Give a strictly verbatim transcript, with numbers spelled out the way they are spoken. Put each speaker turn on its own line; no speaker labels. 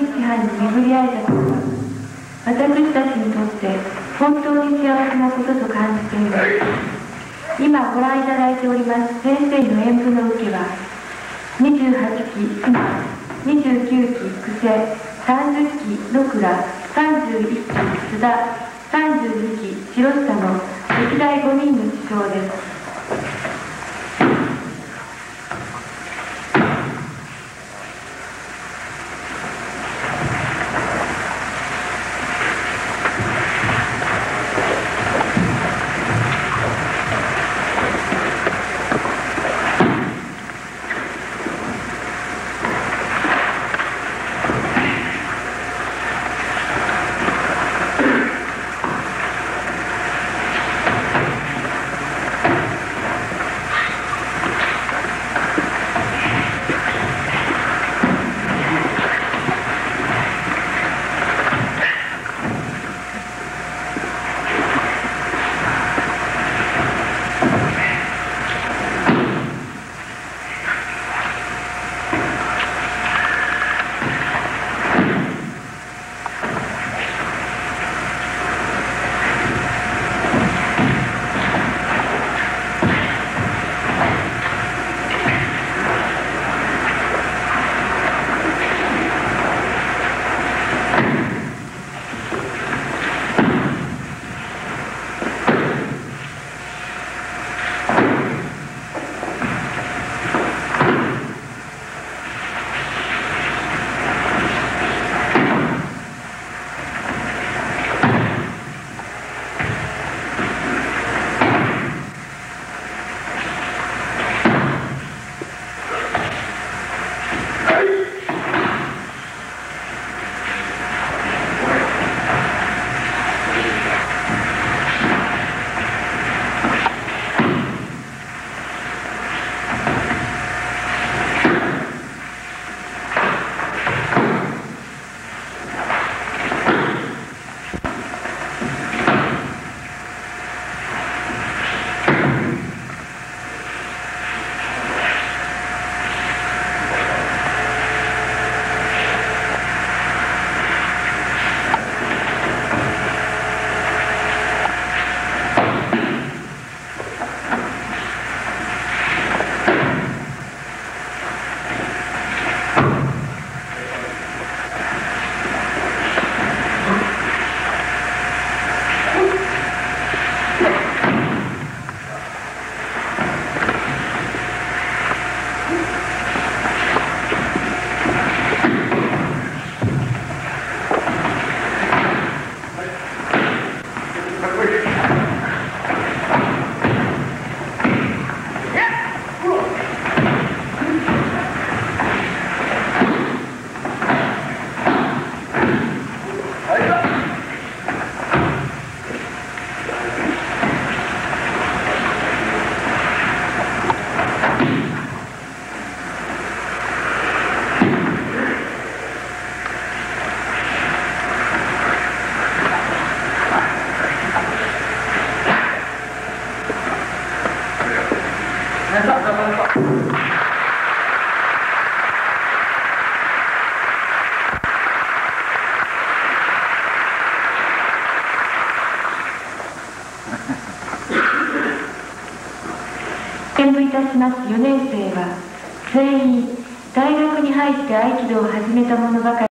日藩に巡り会えたことは、私たちにとって本当に幸せなことと感じています。今ご覧いただいております先生の演舞の受けは、にじゅうはちき妻、にじゅうきゅうき久世、さんじゅっき野倉、さんじゅういっき津田、さんじゅうにき白下の歴代ごにんの師匠です。演舞いたしますよねん生は全員大学に入って合気道を始めた者ばかり